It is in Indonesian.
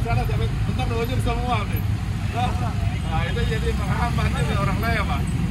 sana sampai bentar ujung semua nih. Nah itu jadi menghambat nih orang lain, Pak.